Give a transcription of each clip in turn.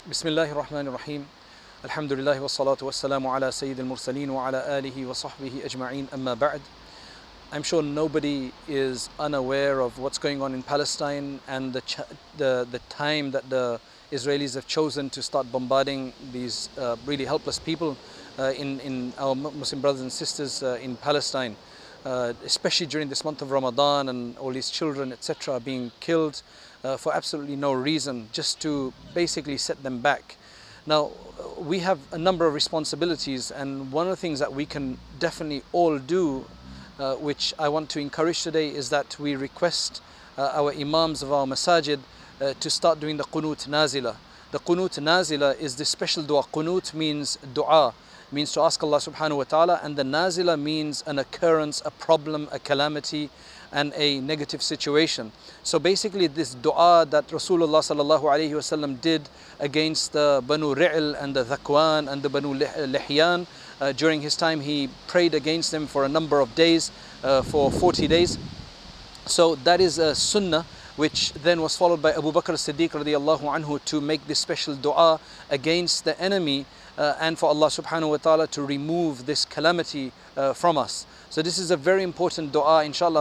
Bismillahir Rahmanir Rahim. Alhamdulillah wassalatu wassalamu ala Sayyidil Mursaleen wa ala alihi wa sahbihi ajma'een, amma ba'd. I'm sure nobody is unaware of what's going on in Palestine and the time that the Israelis have chosen to start bombarding these really helpless people in our Muslim brothers and sisters in Palestine, especially during this month of Ramadan, and all these children, etc., being killed for absolutely no reason, just to basically set them back. Now, we have a number of responsibilities, and one of the things that we can definitely all do, which I want to encourage today, is that we request our imams of our masajid to start doing the Qunut Nazila. The Qunut Nazila is this special dua. Qunut means dua, means to ask Allah subhanahu wa ta'ala, and the Nazila means an occurrence, a problem, a calamity, and a negative situation. So basically this dua that Rasulullah sallallahu alayhi wasallam did against the Banu Ri'l and the Dhakwan and the Banu Lihyan, during his time he prayed against them for a number of days, for 40 days. So that is a sunnah, which then was followed by Abu Bakr as-Siddiq radiallahu anhu to make this special dua against the enemy, and for Allah subhanahu wa ta'ala to remove this calamity from us. So this is a very important dua, inshallah,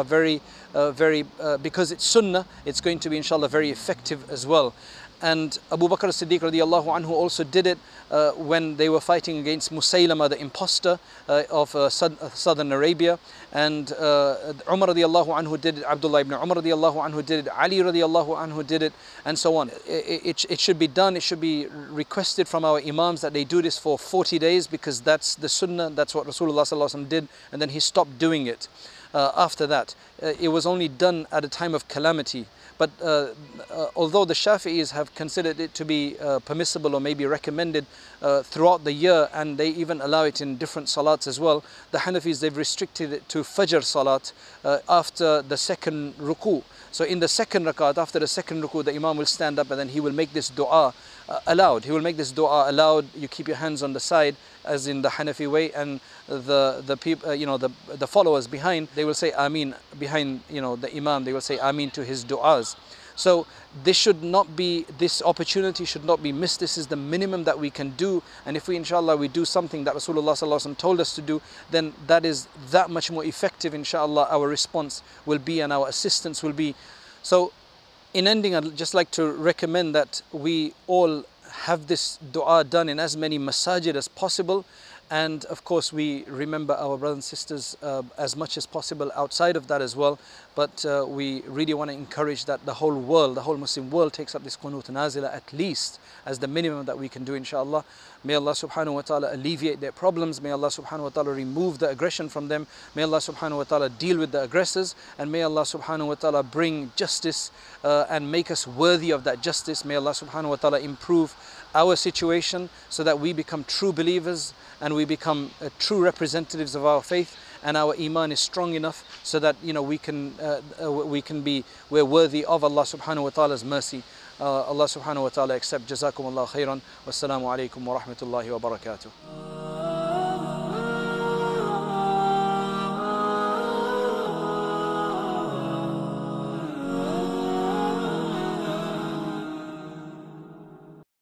because it's sunnah, it's going to be inshallah very effective as well. And Abu Bakr as-Siddiq radiallahu anhu also did it when they were fighting against Musaylama, the impostor of southern Arabia. And Umar radiallahu anhu did it, Abdullah ibn Umar radiallahu anhu did it, Ali radiallahu anhu did it, and so on. It should be done, it should be requested from our imams that they do this for 40 days, because that's the sunnah, that's what Rasulullah sallallahu alaihi wasallam did, and then he stopped doing it after that. It was only done at a time of calamity. But although the Shafi'is have considered it to be permissible or maybe recommended throughout the year, and they even allow it in different salats as well, the Hanafis, they've restricted it to Fajr salat after the second ruku. So in the second rakat, after the second ruku, the Imam will stand up and then he will make this dua aloud. He will make this dua aloud. You keep your hands on the side, as in the Hanafi way, and the people, the followers behind, they will say Ameen behind, the Imam. They will say Ameen to his du'as. So this opportunity should not be missed. This is the minimum that we can do, and if we inshallah we do something that Rasulullah sallallahu alaihi wasallam told us to do, then that is that much more effective, inshallah. Our response will be, and our assistance will be. So in ending, I'd just like to recommend that we all have this dua done in as many masajid as possible, and of course we remember our brothers and sisters as much as possible outside of that as well. But we really want to encourage that the whole world, the whole Muslim world, takes up this Qunut Nazila at least as the minimum that we can do, inshallah. May Allah subhanahu wa ta'ala alleviate their problems. May Allah subhanahu wa ta'ala remove the aggression from them. May Allah subhanahu wa ta'ala deal with the aggressors, and may Allah subhanahu wa ta'ala bring justice and make us worthy of that justice. May Allah subhanahu wa ta'ala improve our situation so that we become true believers and we become true representatives of our faith, and our iman is strong enough so that we're worthy of Allah subhanahu wa ta'ala's mercy. Allah subhanahu wa ta'ala accept. Jazakum Allah khairan. Wassalamu alaikum wa rahmatullahi wa barakatuh.